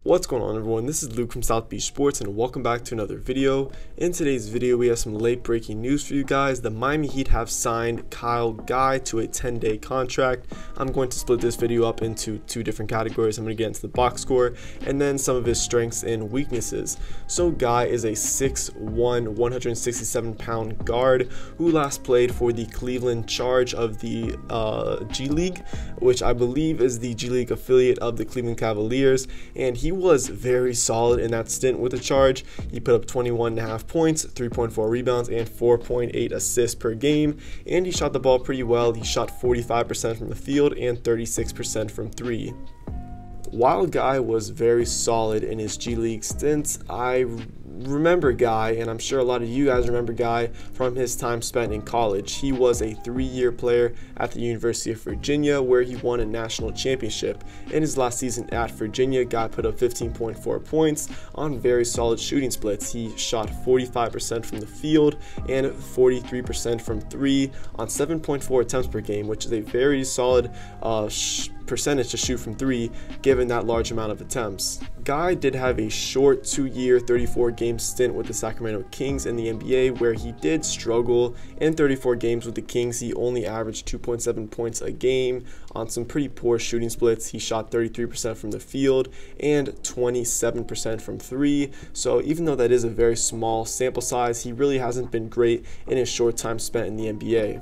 What's going on, everyone? This is Luke from South Beach Sports and welcome back to another video. In today's video we have some late breaking news for you guys. The Miami Heat have signed Kyle Guy to a 10-day contract. I'm going to split this video up into two different categories. I'm going to get into the box score and then some of his strengths and weaknesses. So Guy is a 6'1", 167-pound guard who last played for the Cleveland Charge of the G League, which I believe is the G League affiliate of the Cleveland Cavaliers, and he was very solid in that stint with the Charge. He put up 21.5 points, 3.4 rebounds, and 4.8 assists per game, and he shot the ball pretty well. He shot 45% from the field and 36% from three. While Guy was very solid in his G League stints, I remember Guy, and I'm sure a lot of you guys remember Guy from his time spent in college. He was a 3-year player at the University of Virginia where he won a national championship. In his last season at Virginia, Guy put up 15.4 points on very solid shooting splits. He shot 45% from the field and 43% from three on 7.4 attempts per game, which is a very solid percentage to shoot from three given that large amount of attempts. Guy did have a short 2-year 34-game stint with the Sacramento Kings in the NBA where he did struggle. In 34 games with the Kings, he only averaged 2.7 points a game on some pretty poor shooting splits. He shot 33% from the field and 27% from three, so even though that is a very small sample size, he really hasn't been great in his short time spent in the NBA.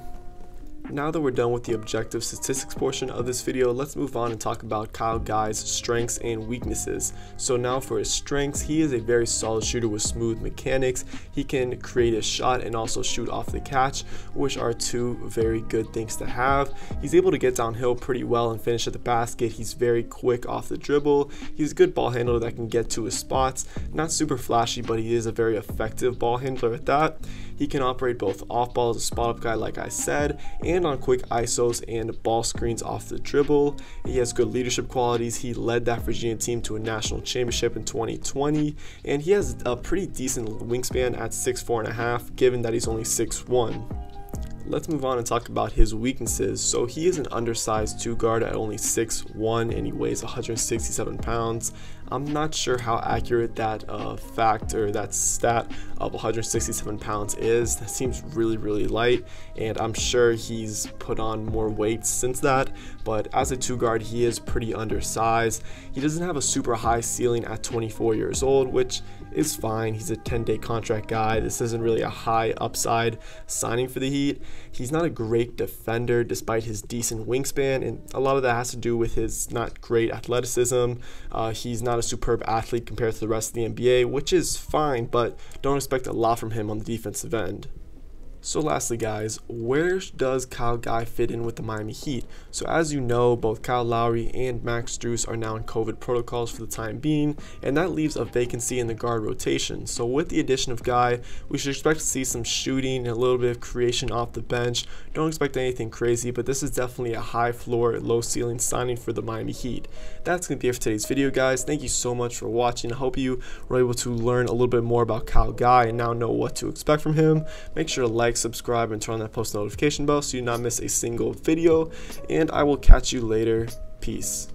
Now that we're done with the objective statistics portion of this video, let's move on and talk about Kyle Guy's strengths and weaknesses. So now for his strengths, he is a very solid shooter with smooth mechanics. He can create a shot and also shoot off the catch, which are two very good things to have. He's able to get downhill pretty well and finish at the basket. He's very quick off the dribble. He's a good ball handler that can get to his spots. Not super flashy, but he is a very effective ball handler at that. He can operate both off ball as a spot-up guy like I said, and on quick ISOs and ball screens off the dribble. He has good leadership qualities. He led that Virginia team to a national championship in 2020, and he has a pretty decent wingspan at 6'4.5", given that he's only 6'1". Let's move on and talk about his weaknesses. So he is an undersized 2-guard at only 6'1", and he weighs 167 pounds. I'm not sure how accurate that fact or that stat of 167 pounds is. That seems really light, and I'm sure he's put on more weight since that, but as a 2-guard he is pretty undersized. He doesn't have a super high ceiling at 24 years old, which is fine. He's a 10-day contract guy. This isn't really a high upside signing for the Heat. He's not a great defender despite his decent wingspan, and a lot of that has to do with his not great athleticism. He's not a superb athlete compared to the rest of the NBA, which is fine, but don't expect a lot from him on the defensive end. So lastly guys, where does Kyle Guy fit in with the Miami Heat? So as you know, both Kyle Lowry and Max Strus are now in COVID protocols for the time being, and that leaves a vacancy in the guard rotation. So with the addition of Guy, we should expect to see some shooting and a little bit of creation off the bench. Don't expect anything crazy, but this is definitely a high floor, low ceiling signing for the Miami Heat. That's going to be it for today's video guys. Thank you so much for watching. I hope you were able to learn a little bit more about Kyle Guy and now know what to expect from him. Make sure to like, subscribe, and turn on that post notification bell so you do not miss a single video, and I will catch you later. Peace.